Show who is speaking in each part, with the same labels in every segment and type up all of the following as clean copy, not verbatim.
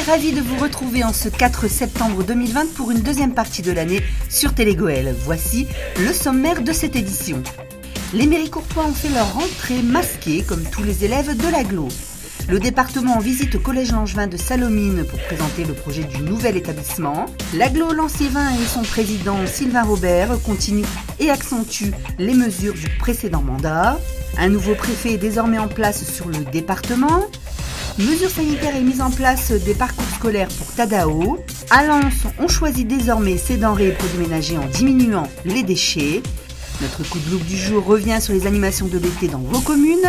Speaker 1: ravi de vous retrouver en ce 4 septembre 2020 pour une deuxième partie de l'année sur Télégoël. Voici le sommaire de cette édition. Les Méricourtois ont fait leur rentrée masquée comme tous les élèves de l'Agglo. Le département en visite au collège Langevin de Salomine pour présenter le projet du nouvel établissement. L'Agglo Lanciévin et son président Sylvain Robert continuent et accentuent les mesures du précédent mandat. Un nouveau préfet est désormais en place sur le département. Mesures sanitaires et mise en place des parcours scolaires pour Tadao. À Lens, on choisit désormais ses denrées et produits ménagers en diminuant les déchets. Notre coup de loupe du jour revient sur les animations de l'été dans vos communes.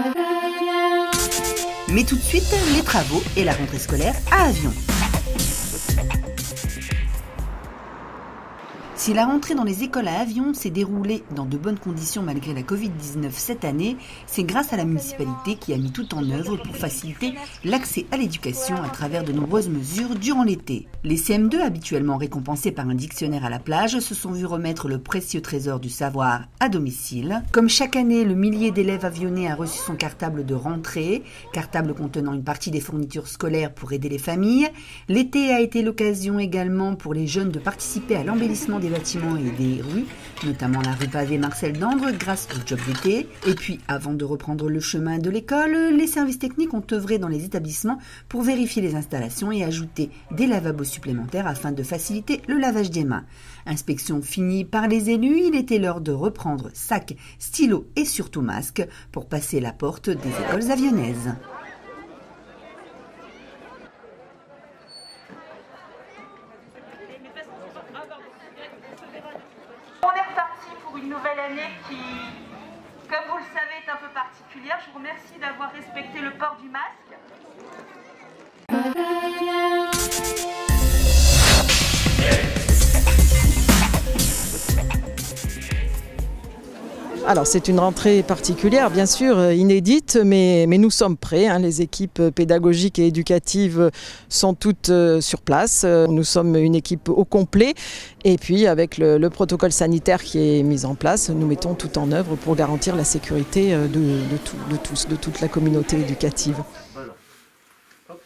Speaker 1: Mais tout de suite, les travaux et la rentrée scolaire à Avion. Si la rentrée dans les écoles à Avion s'est déroulée dans de bonnes conditions malgré la Covid-19 cette année, c'est grâce à la municipalité qui a mis tout en œuvre pour faciliter l'accès à l'éducation à travers de nombreuses mesures durant l'été. Les CM2, habituellement récompensés par un dictionnaire à la plage, se sont vus remettre le précieux trésor du savoir à domicile. Comme chaque année, le millier d'élèves avionnais a reçu son cartable de rentrée, cartable contenant une partie des fournitures scolaires pour aider les familles. L'été a été l'occasion également pour les jeunes de participer à l'embellissement des bâtiments et des rues, notamment la rue pavée Marcel Dandre grâce au job d'été. Et puis, avant de reprendre le chemin de l'école, les services techniques ont œuvré dans les établissements pour vérifier les installations et ajouter des lavabos supplémentaires afin de faciliter le lavage des mains. Inspection finie par les élus, il était l'heure de reprendre sacs, stylos et surtout masques pour passer la porte des écoles avionnaises.
Speaker 2: On est reparti pour une nouvelle année qui, comme vous le savez, est un peu particulière. Je vous remercie d'avoir respecté le port du masque.
Speaker 3: Alors c'est une rentrée particulière, bien sûr, inédite, mais nous sommes prêts. Les équipes pédagogiques et éducatives sont toutes sur place. Nous sommes une équipe au complet. Et puis avec le protocole sanitaire qui est mis en place, nous mettons tout en œuvre pour garantir la sécurité de toute la communauté éducative.
Speaker 4: Voilà. Hop.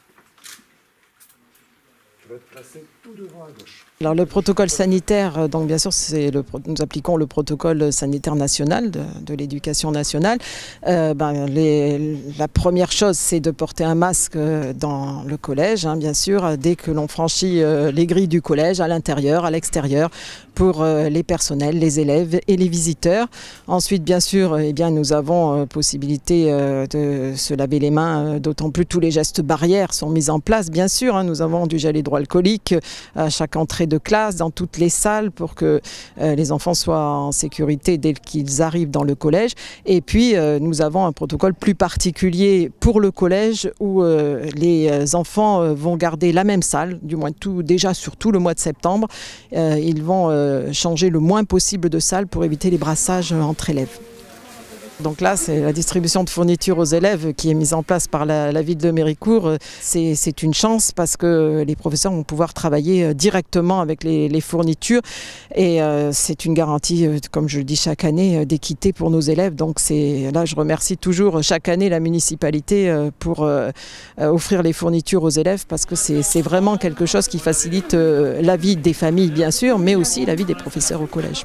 Speaker 4: Tu vas te placer tout devant à gauche.
Speaker 3: Alors le protocole sanitaire, donc bien sûr nous appliquons le protocole sanitaire national de l'éducation nationale. La première chose c'est de porter un masque dans le collège, bien sûr, dès que l'on franchit les grilles du collège, à l'intérieur, à l'extérieur, pour les personnels, les élèves et les visiteurs. Ensuite bien sûr nous avons possibilité de se laver les mains, d'autant plus tous les gestes barrières sont mis en place bien sûr. Nous avons du gel hydroalcoolique à chaque entrée de classe, dans toutes les salles pour que les enfants soient en sécurité dès qu'ils arrivent dans le collège. Et puis nous avons un protocole plus particulier pour le collège où les enfants vont garder la même salle, du moins déjà sur tout le mois de septembre. Ils vont changer le moins possible de salle pour éviter les brassages entre élèves. Donc là, c'est la distribution de fournitures aux élèves qui est mise en place par la ville de Méricourt. C'est une chance parce que les professeurs vont pouvoir travailler directement avec les fournitures et c'est une garantie, comme je le dis chaque année, d'équité pour nos élèves. Donc là, je remercie toujours chaque année la municipalité pour offrir les fournitures aux élèves parce que c'est vraiment quelque chose qui facilite la vie des familles, bien sûr, mais aussi la vie des professeurs au collège.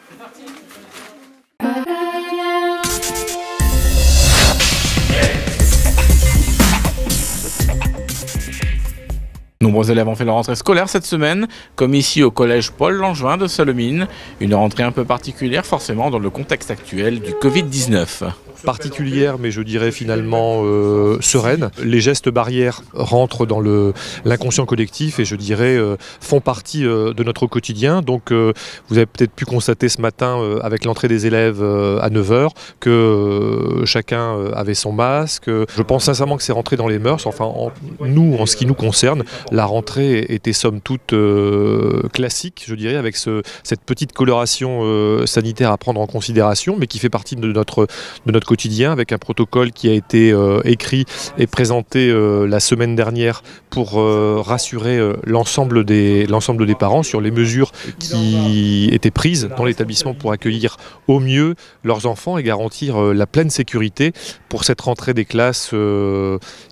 Speaker 5: Nombreux élèves ont fait leur rentrée scolaire cette semaine, comme ici au collège Paul Langevin de Salomine. Une rentrée un peu particulière forcément dans le contexte actuel du Covid-19.
Speaker 6: Particulière, mais je dirais finalement sereine. Les gestes barrières rentrent dans l'inconscient collectif et je dirais font partie de notre quotidien. Donc vous avez peut-être pu constater ce matin avec l'entrée des élèves à 9h que chacun avait son masque. Je pense sincèrement que c'est rentré dans les mœurs. Enfin, en ce qui nous concerne, la rentrée était somme toute classique, je dirais, avec cette petite coloration sanitaire à prendre en considération, mais qui fait partie de notre quotidien, avec un protocole qui a été écrit et présenté la semaine dernière pour rassurer l'ensemble des parents sur les mesures qui étaient prises dans l'établissement pour accueillir au mieux leurs enfants et garantir la pleine sécurité pour cette rentrée des classes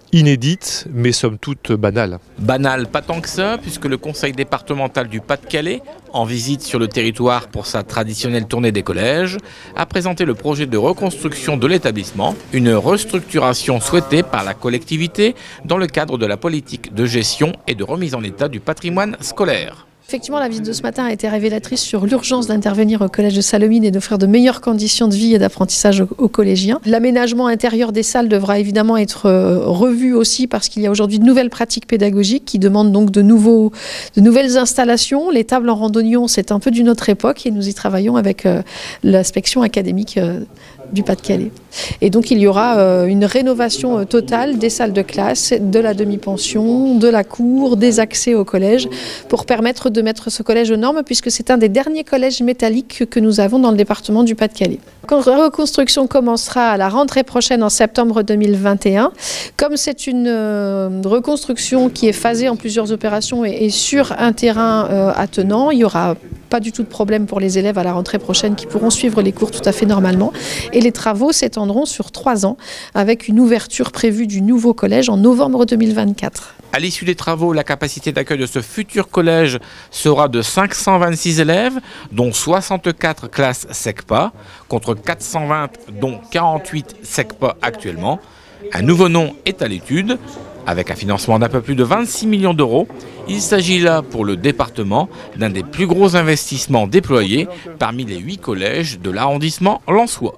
Speaker 6: inédite, mais somme toute banale.
Speaker 5: Banal, pas tant que ça, puisque le conseil départemental du Pas-de-Calais, en visite sur le territoire pour sa traditionnelle tournée des collèges, a présenté le projet de reconstruction de l'établissement, une restructuration souhaitée par la collectivité dans le cadre de la politique de gestion et de remise en état du patrimoine scolaire.
Speaker 7: Effectivement, la visite de ce matin a été révélatrice sur l'urgence d'intervenir au collège de Salomine et d'offrir de meilleures conditions de vie et d'apprentissage aux collégiens. L'aménagement intérieur des salles devra évidemment être revu aussi parce qu'il y a aujourd'hui de nouvelles pratiques pédagogiques qui demandent donc de nouvelles installations. Les tables en randonnion, c'est un peu d'une autre époque et nous y travaillons avec l'inspection académique du Pas-de-Calais. Et donc il y aura une rénovation totale des salles de classe, de la demi-pension, de la cour, des accès au collège pour permettre de mettre ce collège aux normes puisque c'est un des derniers collèges métalliques que nous avons dans le département du Pas-de-Calais. La reconstruction commencera à la rentrée prochaine en septembre 2021. Comme c'est une reconstruction qui est phasée en plusieurs opérations et sur un terrain attenant, il n'y aura pas du tout de problème pour les élèves à la rentrée prochaine qui pourront suivre les cours tout à fait normalement. Et les travaux s'étendront sur 3 ans avec une ouverture prévue du nouveau collège en novembre 2024.
Speaker 5: À l'issue des travaux, la capacité d'accueil de ce futur collège sera de 526 élèves, dont 64 classes SECPA, contre 420 dont 48 SECPA actuellement. Un nouveau nom est à l'étude, avec un financement d'un peu plus de 26 millions d'euros. Il s'agit là, pour le département, d'un des plus gros investissements déployés parmi les 8 collèges de l'arrondissement lensois.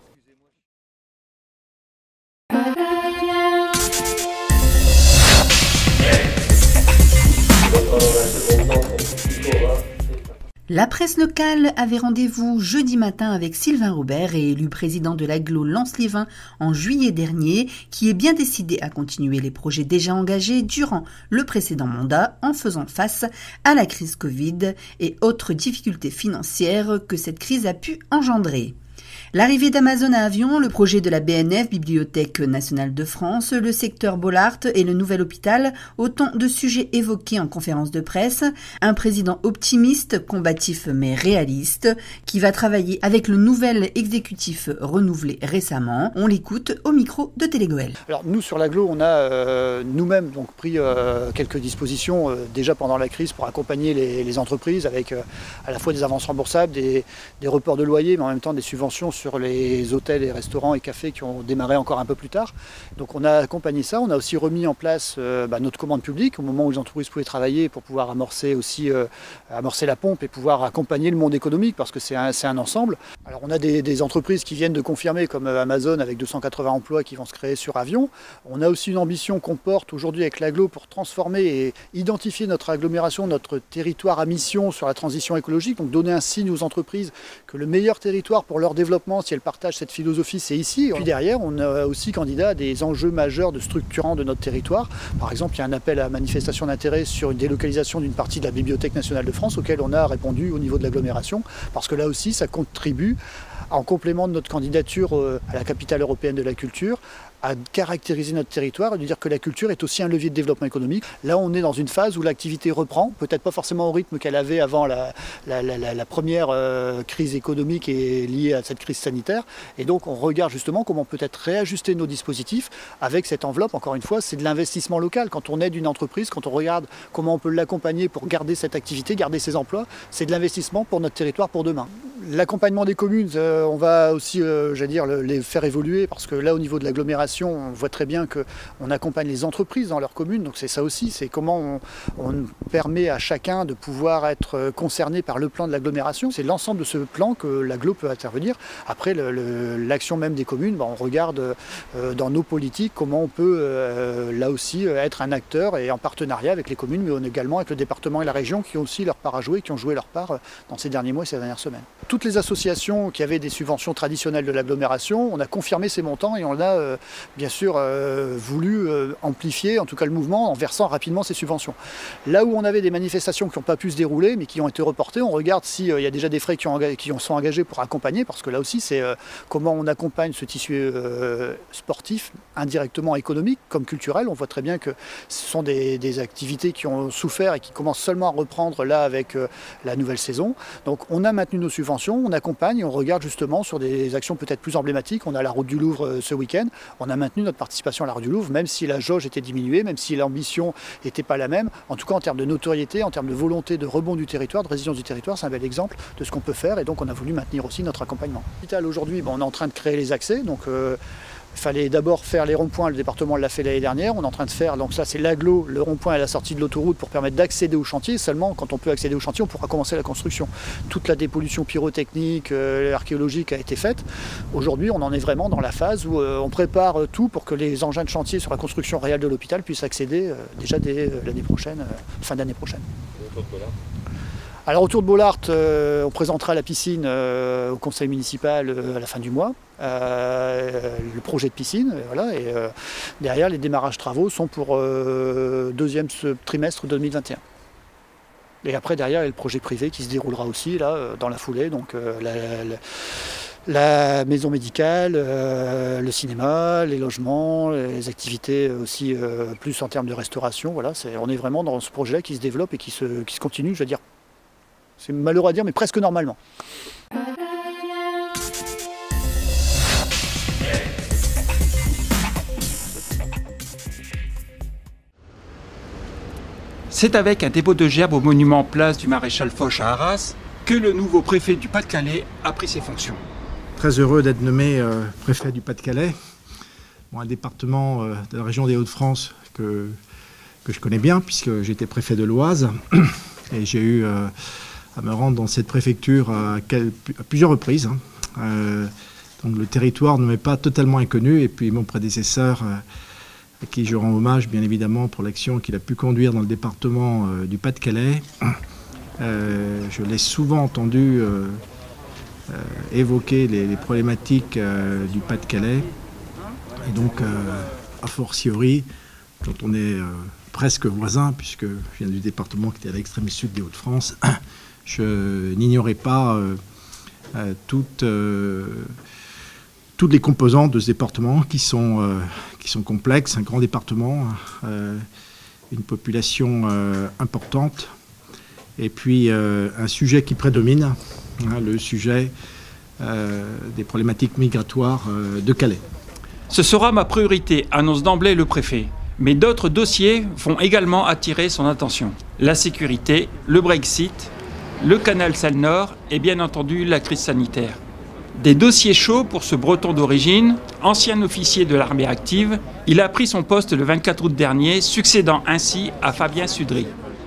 Speaker 1: La presse locale avait rendez-vous jeudi matin avec Sylvain Robert, élu président de l'agglo Lens-les-Vins en juillet dernier, qui est bien décidé à continuer les projets déjà engagés durant le précédent mandat en faisant face à la crise Covid et autres difficultés financières que cette crise a pu engendrer. L'arrivée d'Amazon à Avion, le projet de la BNF, Bibliothèque nationale de France, le secteur Bollaert et le nouvel hôpital, autant de sujets évoqués en conférence de presse. Un président optimiste, combatif mais réaliste, qui va travailler avec le nouvel exécutif renouvelé récemment. On l'écoute au micro de Télégoël.
Speaker 8: Alors nous sur l'agglo, on a nous-mêmes donc pris quelques dispositions déjà pendant la crise pour accompagner les entreprises avec à la fois des avances remboursables, des reports de loyer, mais en même temps des subventions sur les hôtels et restaurants et cafés qui ont démarré encore un peu plus tard. Donc on a accompagné ça, on a aussi remis en place notre commande publique au moment où les entreprises pouvaient travailler pour pouvoir amorcer la pompe et pouvoir accompagner le monde économique parce que c'est un ensemble. Alors on a des entreprises qui viennent de confirmer comme Amazon avec 280 emplois qui vont se créer sur Avion. On a aussi une ambition qu'on porte aujourd'hui avec l'agglo pour transformer et identifier notre agglomération, notre territoire à mission sur la transition écologique, donc donner un signe aux entreprises que le meilleur territoire pour leur développement, si elles partagent cette philosophie, c'est ici. Puis derrière, on a aussi candidat à des enjeux majeurs de structurants de notre territoire. Par exemple, il y a un appel à manifestation d'intérêt sur une délocalisation d'une partie de la Bibliothèque nationale de France, auquel on a répondu au niveau de l'agglomération, parce que là aussi, ça contribue, en complément de notre candidature à la capitale européenne de la culture, à caractériser notre territoire et de dire que la culture est aussi un levier de développement économique. Là, on est dans une phase où l'activité reprend, peut-être pas forcément au rythme qu'elle avait avant la première crise économique et liée à cette crise sanitaire. Et donc, on regarde justement comment peut-être réajuster nos dispositifs avec cette enveloppe. Encore une fois, c'est de l'investissement local. Quand on aide une entreprise, quand on regarde comment on peut l'accompagner pour garder cette activité, garder ses emplois, c'est de l'investissement pour notre territoire pour demain. L'accompagnement des communes, on va aussi, les faire évoluer parce que là, au niveau de l'agglomération, on voit très bien qu'on accompagne les entreprises dans leur commune, donc c'est ça aussi, c'est comment on permet à chacun de pouvoir être concerné par le plan de l'agglomération. C'est l'ensemble de ce plan que l'agglo peut intervenir. Après, l'action même des communes, on regarde dans nos politiques comment on peut là aussi être un acteur et en partenariat avec les communes, mais également avec le département et la région qui ont aussi leur part à jouer, qui ont joué leur part dans ces derniers mois et ces dernières semaines. Toutes les associations qui avaient des subventions traditionnelles de l'agglomération, on a confirmé ces montants et on a bien sûr voulu amplifier en tout cas le mouvement en versant rapidement ces subventions. Là où on avait des manifestations qui n'ont pas pu se dérouler mais qui ont été reportées, on regarde s'il y a déjà des frais qui sont engagés pour accompagner, parce que là aussi c'est comment on accompagne ce tissu sportif indirectement économique comme culturel. On voit très bien que ce sont des activités qui ont souffert et qui commencent seulement à reprendre là avec la nouvelle saison. Donc on a maintenu nos subventions, on accompagne et on regarde justement sur des actions peut-être plus emblématiques. On a la route du Louvre ce week-end. On a maintenu notre participation à l'Arc du Louvre, même si la jauge était diminuée, même si l'ambition n'était pas la même. En tout cas, en termes de notoriété, en termes de volonté de rebond du territoire, de résilience du territoire, c'est un bel exemple de ce qu'on peut faire. Et donc, on a voulu maintenir aussi notre accompagnement. Aujourd'hui, on est en train de créer les accès. Donc, il fallait d'abord faire les ronds-points, le département l'a fait l'année dernière, on est en train de faire, donc ça c'est l'agglo, le rond-point à la sortie de l'autoroute pour permettre d'accéder au chantier. Seulement quand on peut accéder au chantier, on pourra commencer la construction. Toute la dépollution pyrotechnique, archéologique a été faite. Aujourd'hui on en est vraiment dans la phase où on prépare tout pour que les engins de chantier sur la construction réelle de l'hôpital puissent accéder déjà dès l'année prochaine, fin d'année prochaine. Alors autour de Bollaert, on présentera la piscine au conseil municipal à la fin du mois, le projet de piscine, voilà, et derrière les démarrages travaux sont pour deuxième trimestre 2021. Et après derrière il y a le projet privé qui se déroulera aussi là dans la foulée, donc la maison médicale, le cinéma, les logements, les activités aussi plus en termes de restauration, voilà, on est vraiment dans ce projet qui se développe et qui se continue, je veux dire. C'est malheureux à dire, mais presque normalement.
Speaker 9: C'est avec un dépôt de gerbes au monument place du Maréchal Foch à Arras que le nouveau préfet du Pas-de-Calais a pris ses fonctions.
Speaker 10: Très heureux d'être nommé préfet du Pas-de-Calais, un département de la région des Hauts-de-France que je connais bien puisque j'étais préfet de l'Oise et j'ai eu à me rendre dans cette préfecture à plusieurs reprises. Donc le territoire ne m'est pas totalement inconnu et puis mon prédécesseur, à qui je rends hommage bien évidemment pour l'action qu'il a pu conduire dans le département du Pas-de-Calais. Je l'ai souvent entendu évoquer les problématiques du Pas-de-Calais et donc a fortiori quand on est presque voisin, puisque je viens du département qui était à l'extrême sud des Hauts-de-France, je n'ignorais pas toutes les composantes de ce département qui sont complexes, un grand département, une population importante, et puis un sujet qui prédomine, le sujet des problématiques migratoires de Calais.
Speaker 9: Ce sera ma priorité, annonce d'emblée le préfet. Mais d'autres dossiers vont également attirer son attention. La sécurité, le Brexit, le canal Seine-Nord et bien entendu la crise sanitaire. Des dossiers chauds pour ce Breton d'origine, ancien officier de l'armée active, il a pris son poste le 24 août dernier, succédant ainsi à Fabien Sudry.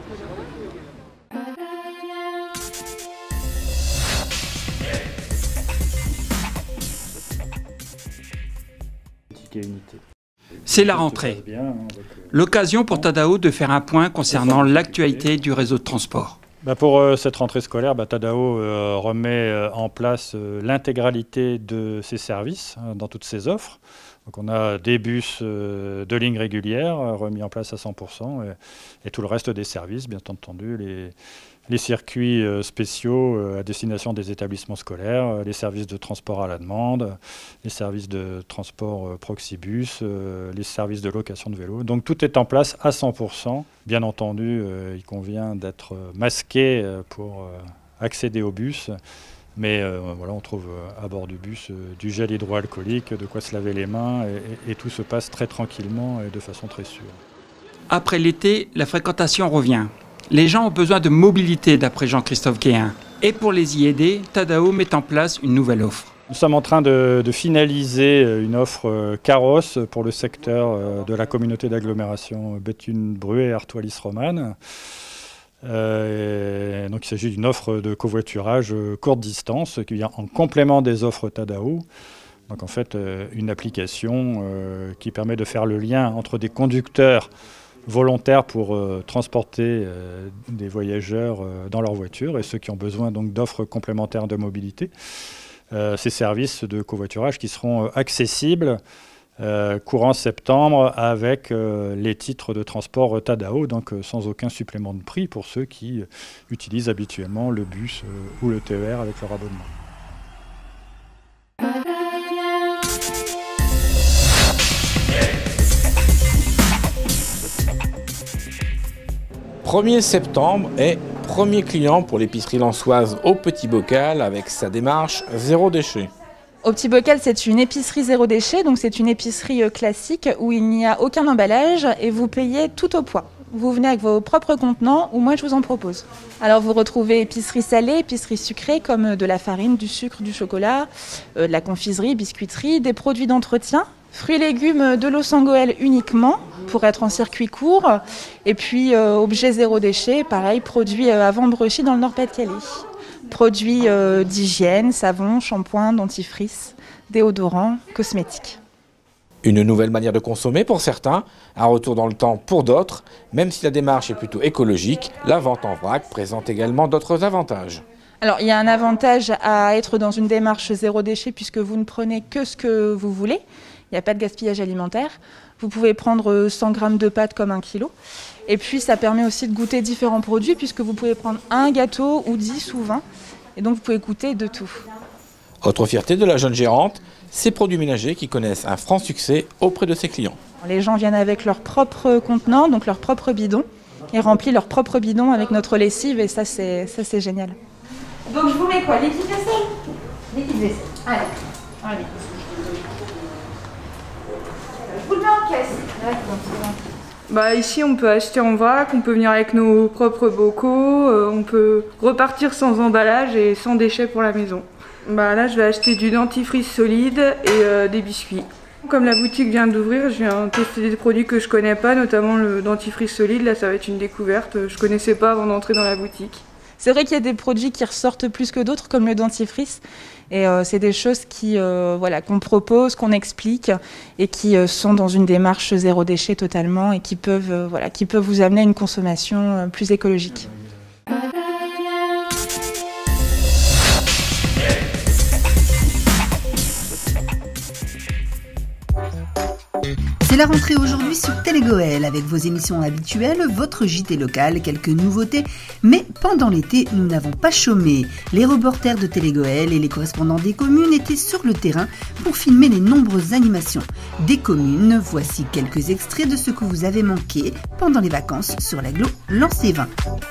Speaker 9: C'est la rentrée. L'occasion pour Tadao de faire un point concernant l'actualité du réseau de transport.
Speaker 11: Pour cette rentrée scolaire, Tadao remet en place l'intégralité de ses services dans toutes ses offres. Donc on a des bus de ligne régulière remis en place à 100% et tout le reste des services, bien entendu, les circuits spéciaux à destination des établissements scolaires, les services de transport à la demande, les services de transport Proxibus, les services de location de vélos. Donc tout est en place à 100%. Bien entendu, il convient d'être masqué pour accéder au bus. Mais voilà, on trouve à bord du bus du gel hydroalcoolique, de quoi se laver les mains et tout se passe très tranquillement et de façon très sûre.
Speaker 9: Après l'été, la fréquentation revient. Les gens ont besoin de mobilité, d'après Jean-Christophe Guéhin. Et pour les y aider, Tadao met en place une nouvelle offre.
Speaker 11: Nous sommes en train de finaliser une offre carrosse pour le secteur de la communauté d'agglomération Béthune-Bruay-Artois-Lys-Romane. Donc il s'agit d'une offre de covoiturage courte distance qui vient en complément des offres Tadao. Donc en fait une application qui permet de faire le lien entre des conducteurs volontaires pour transporter des voyageurs dans leur voiture et ceux qui ont besoin donc d'offres complémentaires de mobilité. Ces services de covoiturage qui seront accessibles courant septembre avec les titres de transport Tadao, donc sans aucun supplément de prix pour ceux qui utilisent habituellement le bus ou le TER avec leur abonnement.
Speaker 5: 1er septembre est premier client pour l'épicerie lensoise au Petit Bocal avec sa démarche zéro déchet.
Speaker 12: Au Petit Bocal, c'est une épicerie zéro déchet, donc c'est une épicerie classique où il n'y a aucun emballage et vous payez tout au poids. Vous venez avec vos propres contenants ou moi je vous en propose. Alors vous retrouvez épicerie salée, épicerie sucrée comme de la farine, du sucre, du chocolat, de la confiserie, biscuiterie, des produits d'entretien, fruits et légumes de l'eau sans Goël uniquement pour être en circuit court et puis objets zéro déchet, pareil, produits à Vambrechy dans le Nord-Pas-de-Calais. Produits d'hygiène, savon, shampoing, dentifrice, déodorants, cosmétiques.
Speaker 5: Une nouvelle manière de consommer pour certains, un retour dans le temps pour d'autres. Même si la démarche est plutôt écologique, la vente en vrac présente également d'autres avantages.
Speaker 12: Alors il y a un avantage à être dans une démarche zéro déchet puisque vous ne prenez que ce que vous voulez. Il n'y a pas de gaspillage alimentaire. Vous pouvez prendre 100 grammes de pâtes comme 1 kilo. Et puis ça permet aussi de goûter différents produits puisque vous pouvez prendre un gâteau ou 10 ou 20. Et donc vous pouvez goûter de tout.
Speaker 5: Autre fierté de la jeune gérante, ces produits ménagers qui connaissent un franc succès auprès de ses clients.
Speaker 12: Les gens viennent avec leur propre contenant, donc leur propre bidon, et remplissent leur propre bidon avec notre lessive et ça c'est génial.
Speaker 2: Donc je vous mets quoi? Liquide vaisselle?
Speaker 12: Liquide vaisselle. Allez.
Speaker 2: Je vous le mets en caisse. Ici on peut acheter en vrac, on peut venir avec nos propres bocaux, on peut repartir sans emballage et sans déchets pour la maison. Là je vais acheter du dentifrice solide et des biscuits. Comme la boutique vient d'ouvrir, je viens tester des produits que je connais pas, notamment le dentifrice solide. Là ça va être une découverte, je connaissais pas avant d'entrer dans la boutique.
Speaker 12: C'est vrai qu'il y a des produits qui ressortent plus que d'autres, comme le dentifrice. Et c'est des choses qu'on propose, qu'on explique et qui sont dans une démarche zéro déchet totalement et qui peuvent vous amener à une consommation plus écologique.
Speaker 1: C'est la rentrée aujourd'hui sur Télégoël avec vos émissions habituelles, votre JT local, quelques nouveautés. Mais pendant l'été, nous n'avons pas chômé. Les reporters de Télégoël et les correspondants des communes étaient sur le terrain pour filmer les nombreuses animations des communes. Voici quelques extraits de ce que vous avez manqué pendant les vacances sur l'agglo Lancévin.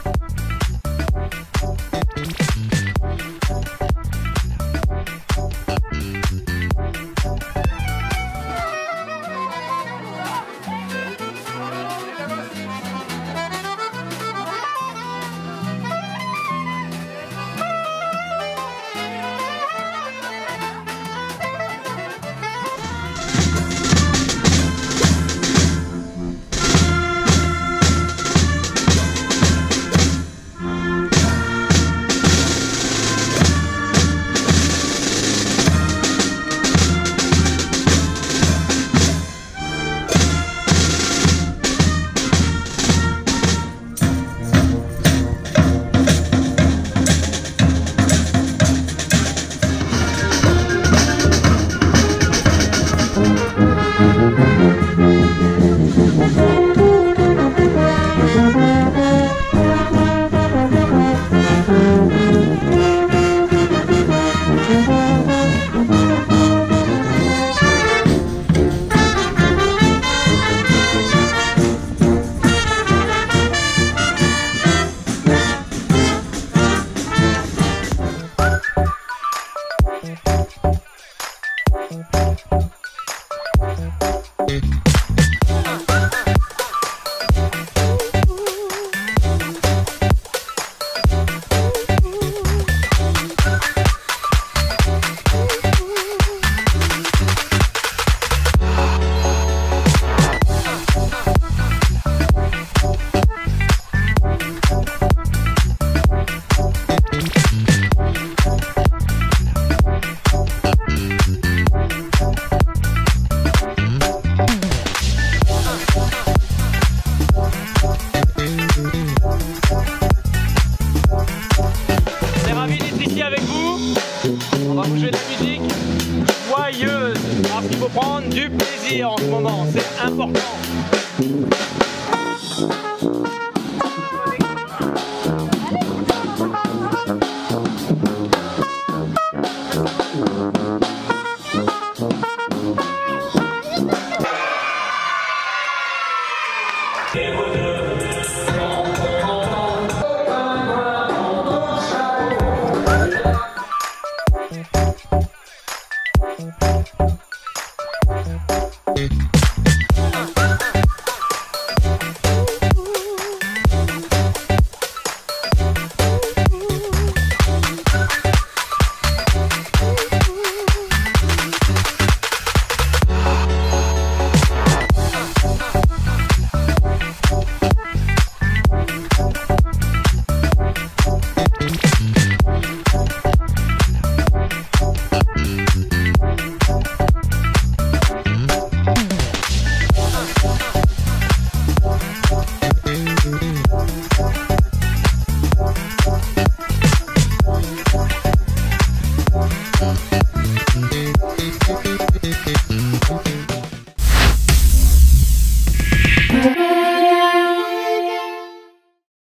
Speaker 13: parce qu'il faut prendre du plaisir en ce moment, c'est important.